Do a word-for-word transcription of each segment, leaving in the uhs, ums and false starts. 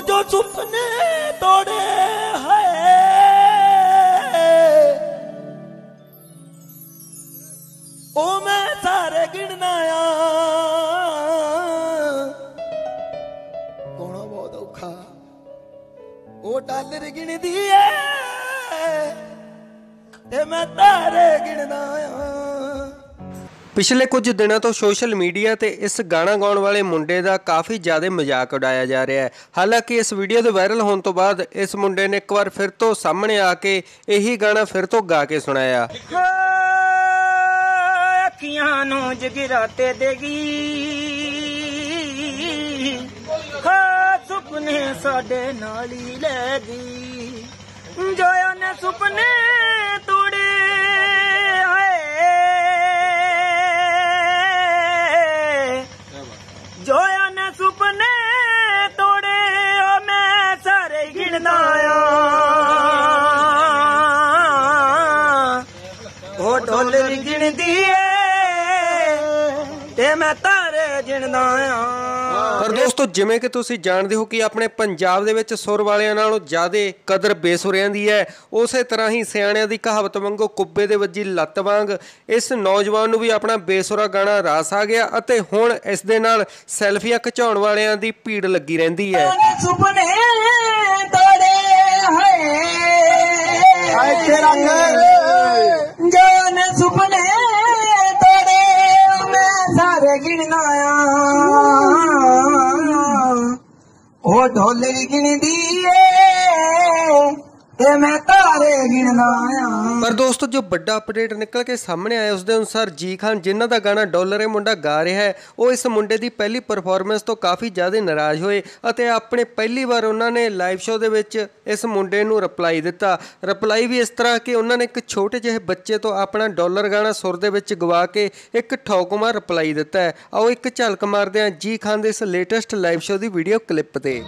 जो सुपने तोड़े है ओ मैं सारे गिनना होना बहुत औखा ओ डॉलर गिनदी है ते मैं तारे गिनना पिछले कुछ दिनों तो सोशल मीडिया ते इस गाना गाने वाले मुंडे का काफ़ी ज़्यादा मजाक उड़ाया जा रहा है। हालांकि इस वीडियो के वायरल होने तो बाद इस मुंडे ने एक बार फिर तो सामने आके यही गाना फिर तो गा के सुनाया। अखियां नू जगराते देगी सुपने साडे नाल ही लैगी जोया ने सुपने तोड़े जोया ने सुपने तोड़े ओ मैं सारे गिनदा ओ डॉलर गिनदी ते मैं तारे गिनदा पर दोस्तों जिवें कि तुसीं जानदे हो कि अपने पंजाब दे विच सुर वालियां नालों ज़्यादा कदर बेसुरियां दी है, उसे तरह ही सियाणियां दी कहावत वांगू कुब्बे दे वज्जी लत्त वांग इस नौजवान नूं भी अपना बेसुरा गाना रास आ गया अते हुण इस दे नाल सैल्फियां खिचाउण वालियां दी भीड़ लगी रहिंदी है। सुपने तोड़े हाय तेरा जान सुपने तोड़े मैं सारे गिनदा ओ ढोलर गिनदी ते मैं तारे गिनदा। पर दोस्तों जो बड़ा अपडेट निकल के सामने आया उसके अनुसार जी खान जिन्हों का गाना डॉलर मुंडा गा रहा है वो इस मुंडे की पहली परफॉर्मेंस तो काफ़ी ज़्यादा नाराज़ होए अते अपने पहली बार उन्होंने लाइव शो के विच इस मुंडे नूं रिप्लाई दिता। रिप्लाई भी इस तरह कि उन्होंने एक छोटे ਜਿਹੇ बच्चे तो अपना डॉलर गाना सुर दे विच गवा के एक ठौकुमार रिप्लाई दिता है। आओ एक झलक मारते हैं जी खान के इस लेटेस्ट लाइव शो की वीडियो क्लिप ते।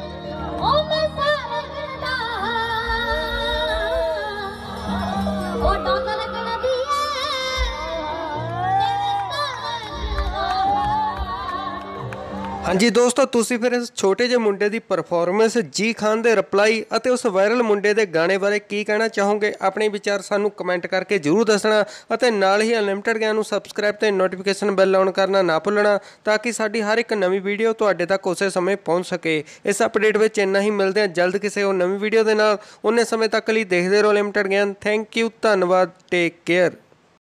हाँ जी दोस्तों तुसी फिर इस छोटे जे मुंडे की परफॉर्मेंस जी खान के रिप्लाई और उस वायरल मुंडे के गाने बारे की कहना चाहोगे अपने विचार सानू कमेंट करके जरूर दसना और नाल ही अनलिमिटेड ज्ञान नूं सबसक्राइब ते नोटिफिकेशन बैल ऑन करना ना भुलना ताकि साडी हर एक नवी वीडियो तुहाडे तक उस समय पहुँच सके। इस अपडेट में इन्ना ही मिलते हैं जल्द किसी और नवी वीडियो के नाल। उन्ने समय तक लिए देखते रहो अनलिमिटेड ज्ञान। थैंक यू, धन्यवाद, टेक केयर।